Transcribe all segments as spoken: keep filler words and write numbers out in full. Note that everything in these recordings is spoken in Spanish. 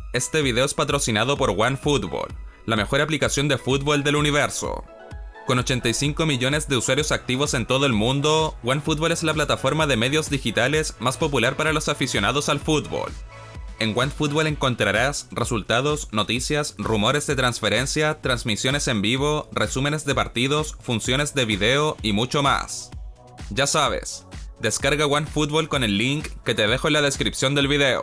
Este video es patrocinado por OneFootball, la mejor aplicación de fútbol del universo. Con ochenta y cinco millones de usuarios activos en todo el mundo, OneFootball es la plataforma de medios digitales más popular para los aficionados al fútbol. En OneFootball encontrarás resultados, noticias, rumores de transferencia, transmisiones en vivo, resúmenes de partidos, funciones de video y mucho más. Ya sabes, descarga OneFootball con el link que te dejo en la descripción del video.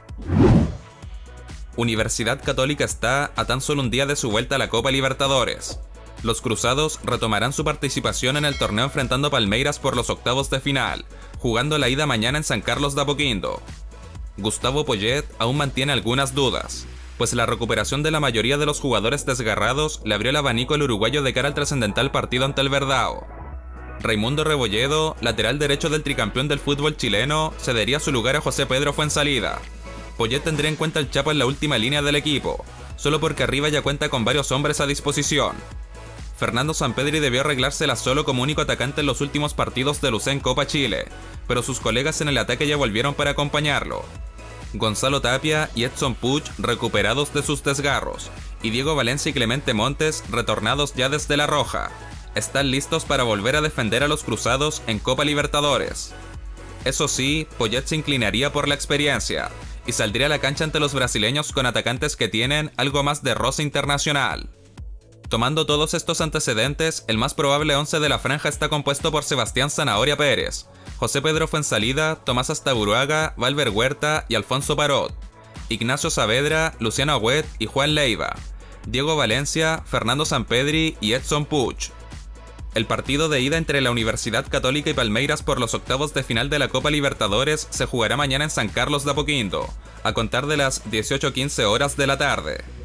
Universidad Católica está a tan solo un día de su vuelta a la Copa Libertadores. Los cruzados retomarán su participación en el torneo enfrentando a Palmeiras por los octavos de final, jugando la ida mañana en San Carlos de Apoquindo. Gustavo Poyet aún mantiene algunas dudas, pues la recuperación de la mayoría de los jugadores desgarrados le abrió el abanico al uruguayo de cara al trascendental partido ante el Verdao. Raimundo Rebolledo, lateral derecho del tricampeón del fútbol chileno, cedería su lugar a José Pedro Fuenzalida. Poyet tendría en cuenta el Chapo en la última línea del equipo, solo porque arriba ya cuenta con varios hombres a disposición. Fernando Sampedri debió arreglársela solo como único atacante en los últimos partidos de Lucé en Copa Chile, pero sus colegas en el ataque ya volvieron para acompañarlo. Gonzalo Tapia y Edson Puch recuperados de sus desgarros, y Diego Valencia y Clemente Montes retornados ya desde La Roja. Están listos para volver a defender a los cruzados en Copa Libertadores. Eso sí, Poyet se inclinaría por la experiencia, y saldría a la cancha ante los brasileños con atacantes que tienen algo más de roce internacional. Tomando todos estos antecedentes, el más probable once de la franja está compuesto por Sebastián Zanahoria Pérez, José Pedro Fuenzalida, Tomás Astaburuaga, Valver Huerta y Alfonso Parot, Ignacio Saavedra, Luciano Agüet y Juan Leiva, Diego Valencia, Fernando Sampedri y Edson Puch. El partido de ida entre la Universidad Católica y Palmeiras por los octavos de final de la Copa Libertadores se jugará mañana en San Carlos de Apoquindo, a contar de las dieciocho quince horas de la tarde.